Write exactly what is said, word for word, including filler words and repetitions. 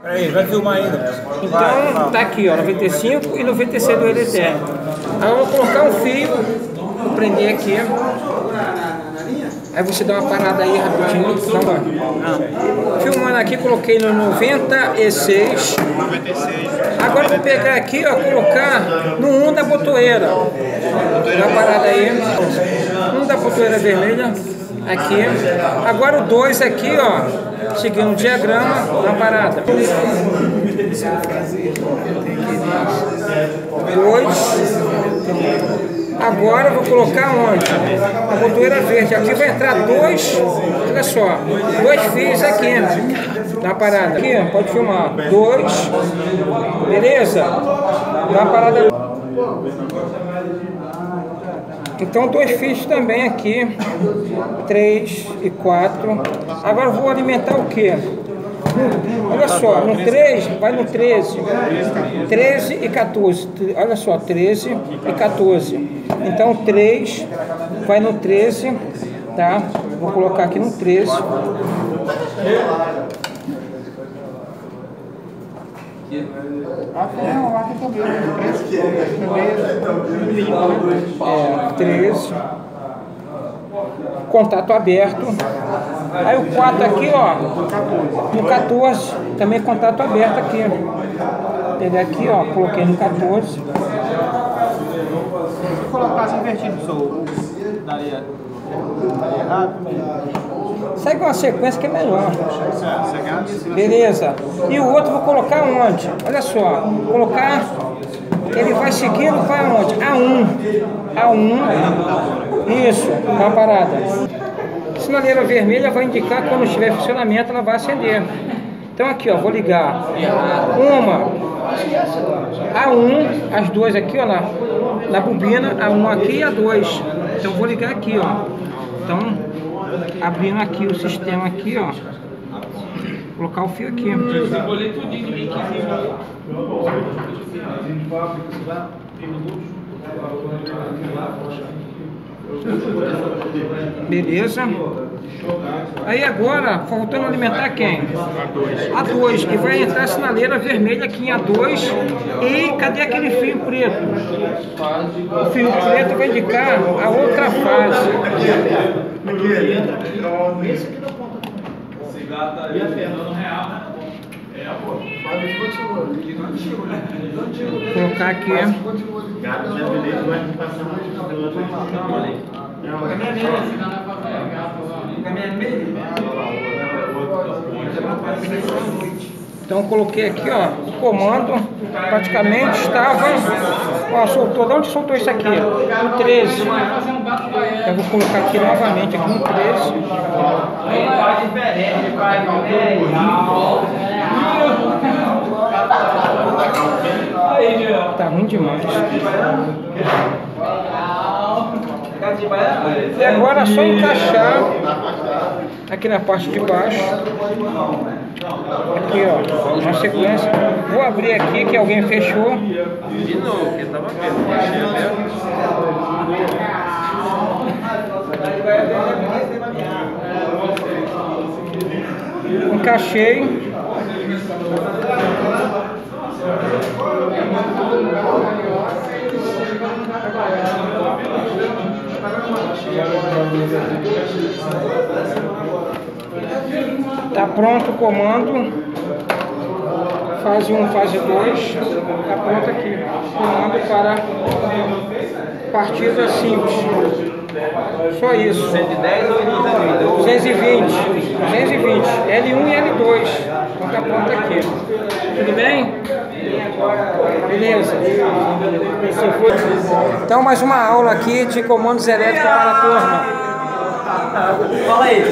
Peraí, vai filmar ainda. Então, tá aqui, ó, noventa e cinco e noventa e seis do L T. Aí eu vou colocar um fio, vou prender aqui. Aí você dá uma parada aí rapidinho. Não vai. Filmando aqui, coloquei no noventa e seis. Agora eu vou pegar aqui, ó, colocar no um da botoeira. Dá uma parada aí. um da botoeira vermelha. Aqui. Agora o dois aqui, ó. Seguindo o diagrama, na parada. dois. Agora eu vou colocar onde? A botoeira verde. Aqui vai entrar dois. Olha só. Dois fios aqui. Na parada. Aqui, pode filmar. Dois. Beleza? Na parada. Então, dois fios também aqui, três e quatro. Agora eu vou alimentar o que? Olha só, no três, vai no treze. treze e quatorze. Olha só, treze e quatorze. Então, três vai no treze, tá? Vou colocar aqui no treze. É, treze. Contato aberto. Aí o quatro aqui, ó. No quatorze. Também contato aberto aqui. Peguei aqui, ó. Coloquei no quatorze. Se colocasse invertido, sou, daria, daria errado? Segue uma sequência que é melhor. Beleza. E o outro vou colocar onde? Olha só. Vou colocar. Ele vai seguindo para onde? A um. A um. Isso. Tá uma parada. Sinaleira vermelha vai indicar quando estiver em funcionamento, ela vai acender. Então aqui, ó. Vou ligar. Uma. A um. As duas aqui, ó. Na, na bobina. A um aqui e a dois. Então vou ligar aqui, ó. Então. Abrindo aqui o sistema aqui, ó. Vou colocar o fio aqui. Beleza. Aí agora, faltando alimentar quem? A dois. E vai entrar a sinaleira vermelha aqui em A dois. E cadê aquele fio preto? O fio preto vai indicar a outra fase. Esse aqui da ponta. Esse gato aí é Fernando Real, né? É, pô. Vou colocar aqui. Gato brasileiro vai passar muito de outro. Então coloquei aqui, ó, o comando praticamente estava, ó, soltou, de onde soltou isso aqui? No treze. Eu vou colocar aqui novamente, aqui no treze. Tá ruim demais. E agora é só encaixar aqui na parte de baixo. Aqui, ó, na sequência. Vou abrir aqui que alguém fechou. De novo, que tava vendo. Encaixei. Tá pronto o comando. Fase um, fase dois. Tá pronto aqui. Comando para partida simples. Só isso. cento e dez ou duzentos e vinte. duzentos e vinte. L um e L dois. Então tá pronto aqui. Tudo bem? Beleza. Então mais uma aula aqui de comandos elétricos para a turma. Fala aí.